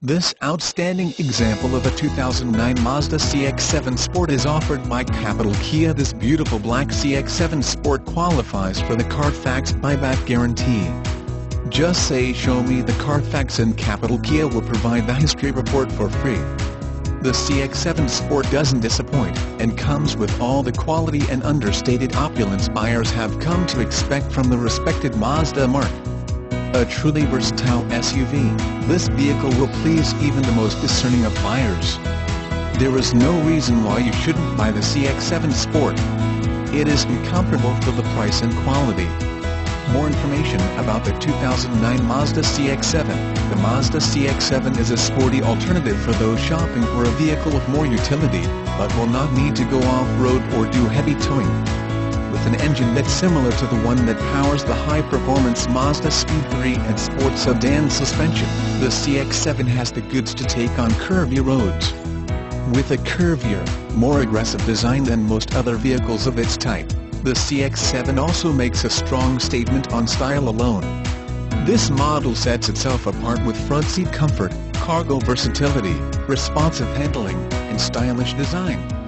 This outstanding example of a 2009 Mazda CX-7 Sport is offered by Capital Kia. This beautiful black CX-7 Sport qualifies for the Carfax buyback guarantee. Just say "Show me the Carfax" and Capital Kia will provide the history report for free. The CX-7 Sport doesn't disappoint, and comes with all the quality and understated opulence buyers have come to expect from the respected Mazda marque. A truly versatile SUV, this vehicle will please even the most discerning of buyers. There is no reason why you shouldn't buy the CX-7 Sport. It is incomparable for the price and quality. More information about the 2009 Mazda CX-7. The Mazda CX-7 is a sporty alternative for those shopping for a vehicle of more utility, but will not need to go off-road or do heavy towing. With an engine that's similar to the one that powers the high-performance Mazda Speed 3 and Sport sedan suspension, the CX-7 has the goods to take on curvy roads. With a curvier, more aggressive design than most other vehicles of its type, the CX-7 also makes a strong statement on style alone. This model sets itself apart with front seat comfort, cargo versatility, responsive handling, and stylish design.